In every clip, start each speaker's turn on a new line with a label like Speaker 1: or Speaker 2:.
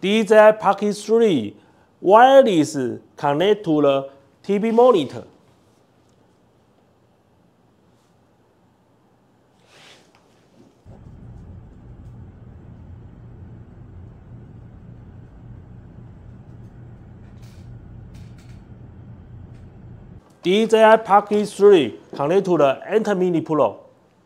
Speaker 1: DJI Pocket 3 wireless connect to the TV monitor. DJI Pocket 3 connect to the Enter Mini Pro.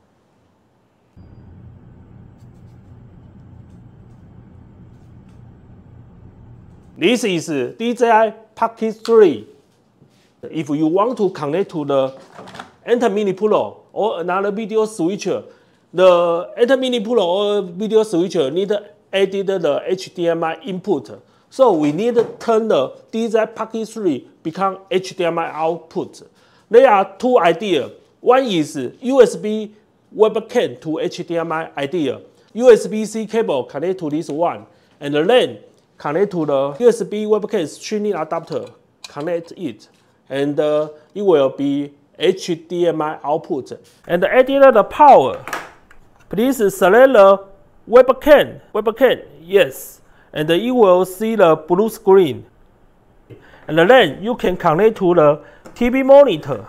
Speaker 1: This is DJI Pocket 3. If you want to connect to the Enter Mini Pro or another video switcher, the Enter Mini Pro or video switcher need added the HDMI input. So we need to turn the DJI Pocket 3 become HDMI output. There are two ideas. One is USB webcam to HDMI idea. USB-C cable connect to this one, and then connect to the USB webcam streaming adapter. Connect it, and it will be HDMI output. And adding the power, please select the webcam. Webcam, yes. And you will see the blue screen. And then you can connect to the TV monitor.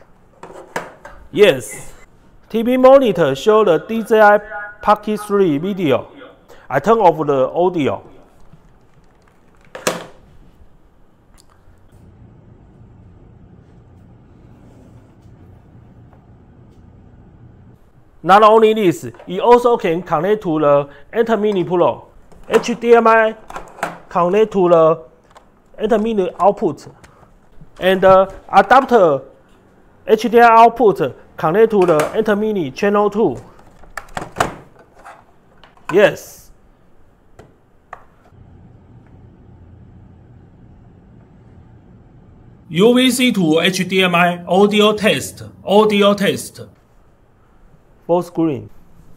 Speaker 1: Yes, TV monitor show the DJI Pocket 3 video. I turn off the audio. Not only this, it also can connect to the Enter Mini Pro. HDMI connect to the Enter Mini output, and the adapter HDMI output connect to the Enter Mini channel 2. Yes. UVC to HDMI audio test. Audio test. Full screen.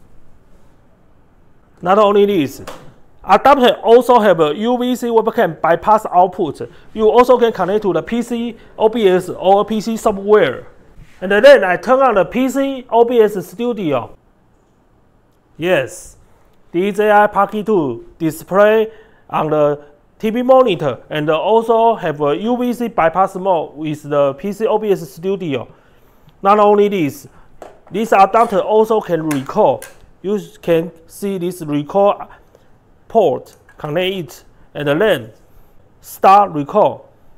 Speaker 1: Not only this, adapter also have a UVC webcam bypass output. You also can connect to the PC OBS or PC software. And then I turn on the PC OBS Studio. Yes, DJI Pocket 2 display on the TV monitor, and also have a UVC bypass mode with the PC OBS Studio. Not only this adapter also can record. You can see this record port, connect it, and then start record.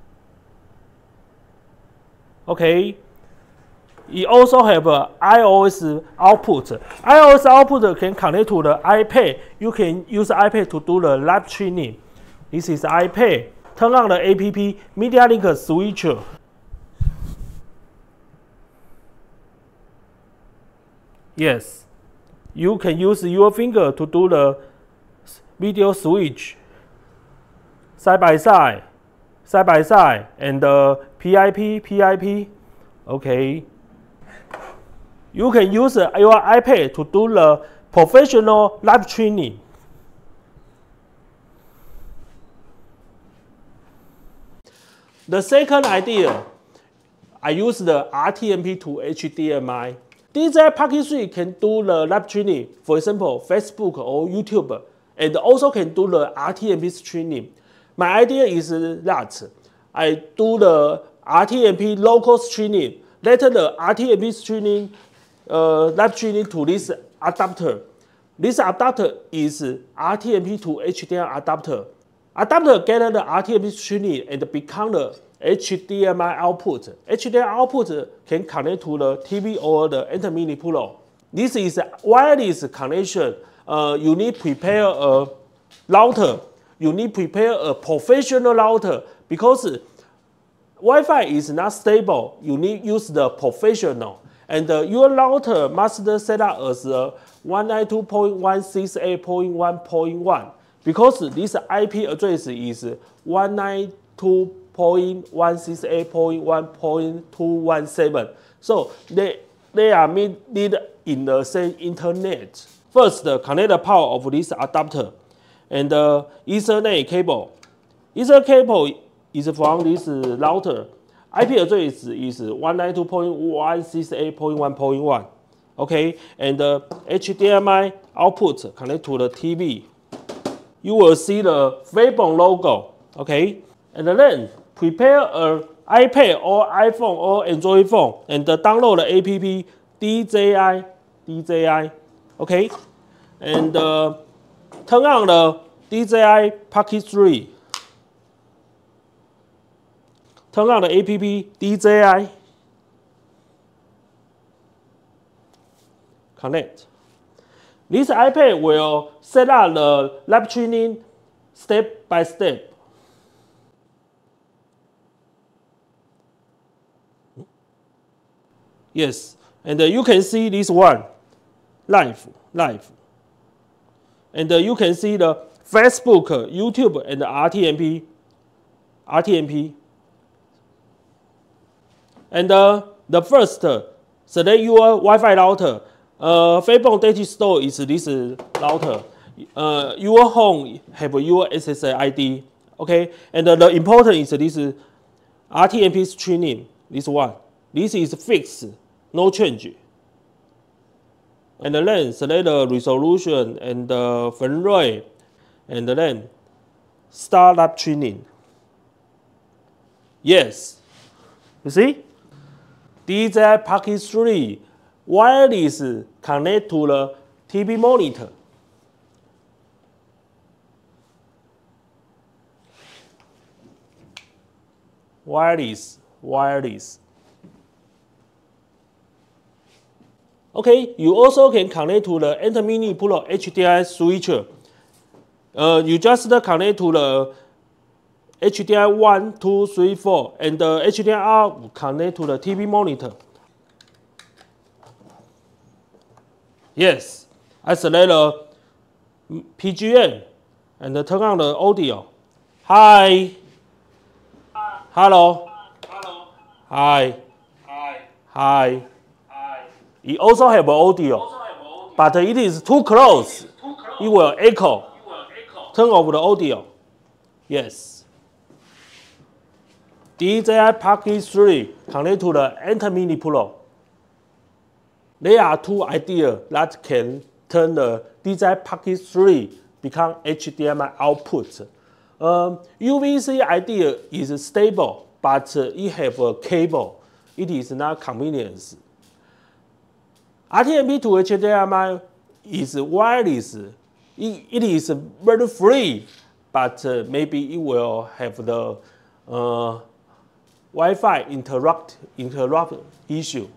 Speaker 1: Okay. It also have a iOS output. iOS output can connect to the iPad. You can use iPad to do the live streaming. This is iPad. Turn on the app MediaLink switcher. Yes, you can use your finger to do the video switch. Side by side, and the PIP. Okay. You can use your iPad to do the professional live streaming. The second idea, I use the RTMP to HDMI. DJI Pocket 3 can do the live streaming, for example, Facebook or YouTube, and also can do the RTMP streaming. My idea is that I do the RTMP local streaming, later the RTMP streaming live streaming to this adapter. This adapter is RTMP to HDMI adapter. Adapter get the RTMP streaming and become the HDMI output. HDMI output can connect to the TV or the Enter Mini Pro. This is wireless connection. You need prepare a router. You need prepare a professional router because Wi-Fi is not stable. You need use the professional. And your router must set up as 192.168.1.1 because this IP address is 192.168.1.217. So they are needed in the same internet. First, connect the power of this adapter and the Ethernet cable. Ethernet cable is from this router. IP address is 192.168.1.1. Okay, and the HDMI output connect to the TV. you will see the Feigbong logo. Okay, and then prepare an iPad or iPhone or Android phone and download the app DJI. Okay, and turn on the DJI Pocket 3. Turn on the app DJI. Connect. This iPad will set up the live streaming step by step. Yes, and you can see this one live. And you can see the Facebook, YouTube, and the RTMP. And the first, select your Wi-Fi router. Feigbong Digistore is this router. Your home have your SSL ID. Okay, and the important is this RTMP streaming. This one. This is fixed, no change. And then select the resolution and the frame rate, and then start live streaming. Yes, you see, DJI Pocket 3 wireless connect to the TV monitor. Wireless. Okay, you also can connect to the Enter Mini Pro HDMI switcher. You just connect to the HDMI 1, 2, 3, 4, and the HDMI will connect to the TV monitor. Yes, I select the PGM and turn on the audio. Hi. Hello. Hi. It also have audio, but it is too close. It will echo. Turn off the audio. Yes. DJI Pocket 3 connect to the Enter Mini Pro. There are two ideas that can turn the DJI Pocket 3 become HDMI output. UVC idea is stable, but it have a cable. It is not convenience. RTMP to HDMI is wireless. It is very free, but maybe it will have the Wi-Fi interrupt issue.